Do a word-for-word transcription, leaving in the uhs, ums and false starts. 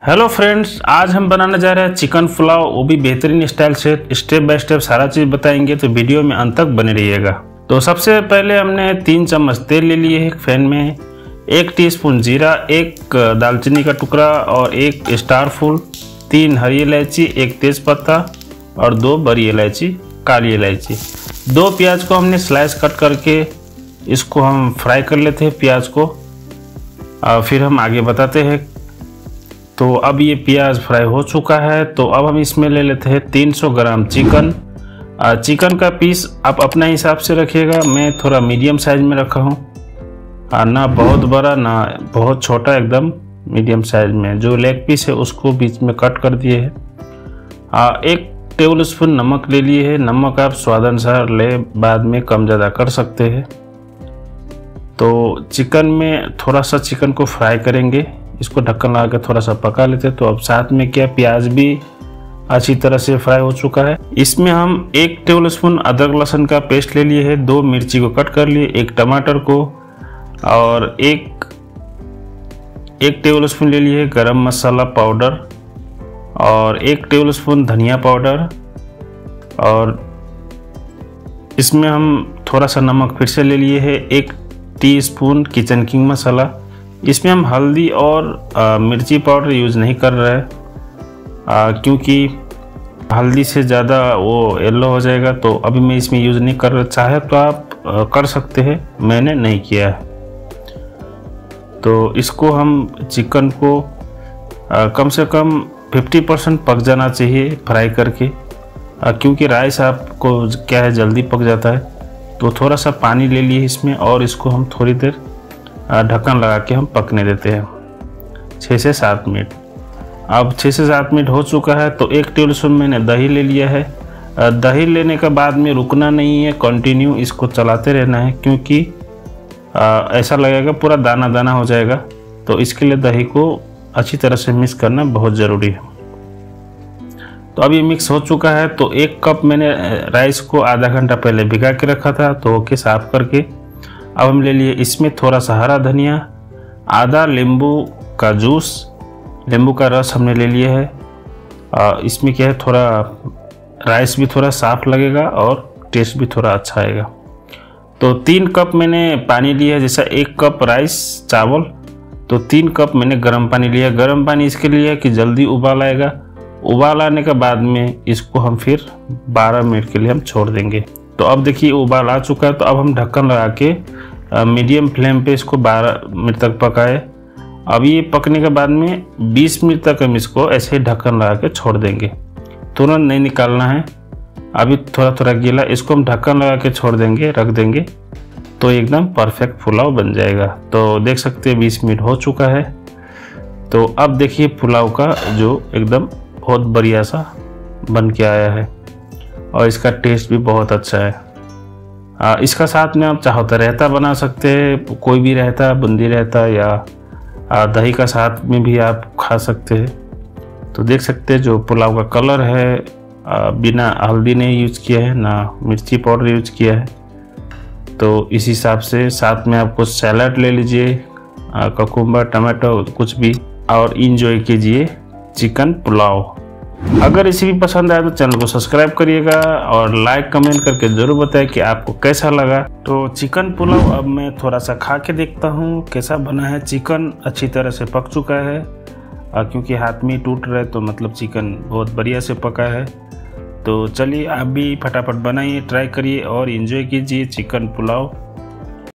Hello friends, आज हम बनाने जा रहे हैं चिकन पुलाव, वो भी बेहतरीन स्टाइल से। स्टेप बाय स्टेप सारा चीज़ बताएंगे, तो वीडियो में अंत तक बने रहिएगा। तो सबसे पहले हमने तीन चम्मच तेल ले लिए है एक पैन में, एक टीस्पून जीरा, एक दालचीनी का टुकड़ा और एक स्टार फूल, तीन हरी इलायची, एक तेज़पत्ता और दो बड़ी इलायची, काली इलायची। दो प्याज को हमने स्लाइस कट करके इसको हम फ्राई कर लेते हैं प्याज को, और फिर हम आगे बताते हैं। तो अब ये प्याज फ्राई हो चुका है, तो अब हम इसमें ले लेते हैं तीन सौ ग्राम चिकन। चिकन का पीस आप अपना हिसाब से रखिएगा, मैं थोड़ा मीडियम साइज में रखा हूँ, ना बहुत बड़ा ना बहुत छोटा, एकदम मीडियम साइज में। जो लेग पीस है उसको बीच में कट कर दिए है। एक टेबल स्पून नमक ले लिए है, नमक आप स्वाद अनुसार ले, बाद में कम ज़्यादा कर सकते हैं। तो चिकन में थोड़ा सा चिकन को फ्राई करेंगे, इसको ढक्कन लगा के थोड़ा सा पका लेते हैं। तो अब साथ में क्या, प्याज भी अच्छी तरह से फ्राई हो चुका है। इसमें हम एक टेबल स्पून अदरक लहसुन का पेस्ट ले लिए है, दो मिर्ची को कट कर लिए, एक टमाटर को, और एक एक टेबल स्पून ले लिए गरम मसाला पाउडर, और एक टेबल स्पून धनिया पाउडर, और इसमें हम थोड़ा सा नमक फिर से ले लिए है, एक टीस्पून किचन किंग मसाला। इसमें हम हल्दी और आ, मिर्ची पाउडर यूज़ नहीं कर रहे हैं, क्योंकि हल्दी से ज़्यादा वो येलो हो जाएगा, तो अभी मैं इसमें यूज़ नहीं कर रहा। चाहे तो आप आ, कर सकते हैं, मैंने नहीं किया है। तो इसको हम चिकन को आ, कम से कम पचास परसेंट पक जाना चाहिए फ्राई करके, आ, क्योंकि राइस आपको क्या है जल्दी पक जाता है। तो थोड़ा सा पानी ले लिए इसमें, और इसको हम थोड़ी देर ढक्कन लगा के हम पकने देते हैं छः से सात मिनट। अब छः से सात मिनट हो चुका है, तो एक टेबल स्पून मैंने दही ले लिया है। दही लेने के बाद में रुकना नहीं है, कंटिन्यू इसको चलाते रहना है, क्योंकि ऐसा लगेगा पूरा दाना दाना हो जाएगा। तो इसके लिए दही को अच्छी तरह से मिक्स करना बहुत ज़रूरी है। तो अब ये मिक्स हो चुका है, तो एक कप मैंने राइस को आधा घंटा पहले भिगा के रखा था, तो ओके साफ करके अब हम ले लिए इसमें थोड़ा सा हरा धनिया, आधा नींबू का जूस, नींबू का रस हमने ले लिया है। आ, इसमें क्या है, थोड़ा राइस भी थोड़ा साफ लगेगा और टेस्ट भी थोड़ा अच्छा आएगा। तो तीन कप मैंने पानी लिया है, जैसा एक कप राइस चावल, तो तीन कप मैंने गर्म पानी लिया। गर्म पानी इसके लिए है कि जल्दी उबाल आएगा। उबाल आने के बाद में इसको हम फिर बारह मिनट के लिए हम छोड़ देंगे। तो अब देखिए उबाल आ चुका है, तो अब हम ढक्कन लगा के मीडियम फ्लेम पे इसको बारह मिनट तक पकाए। अब ये पकने के बाद में बीस मिनट तक हम इसको ऐसे ही ढक्कन लगा के छोड़ देंगे, तुरंत नहीं निकालना है। अभी थोड़ा थोड़ा गीला, इसको हम ढक्कन लगा के छोड़ देंगे, रख देंगे, तो एकदम परफेक्ट पुलाव बन जाएगा। तो देख सकते हैं बीस मिनट हो चुका है। तो अब देखिए पुलाव का जो एकदम बहुत बढ़िया सा बन के आया है, और इसका टेस्ट भी बहुत अच्छा है। आ, इसका साथ में आप चाहो तो रायता बना सकते हैं, कोई भी रायता, बूंदी रायता, या आ, दही का साथ में भी आप खा सकते हैं। तो देख सकते हैं जो पुलाव का कलर है, आ, बिना हल्दी नहीं यूज किया है, ना मिर्ची पाउडर यूज किया है। तो इस हिसाब से साथ में आपको सैलड ले लीजिए, ककुम्बर, टमाटो, कुछ भी, और इंजॉय कीजिए चिकन पुलाव। अगर रेसिपी पसंद आए तो चैनल को सब्सक्राइब करिएगा, और लाइक कमेंट करके ज़रूर बताएं कि आपको कैसा लगा। तो चिकन पुलाव अब मैं थोड़ा सा खा के देखता हूँ कैसा बना है। चिकन अच्छी तरह से पक चुका है, क्योंकि हाथ में टूट रहा है, तो मतलब चिकन बहुत बढ़िया से पका है। तो चलिए आप भी फटाफट बनाइए, ट्राई करिए और इन्जॉय कीजिए चिकन पुलाव।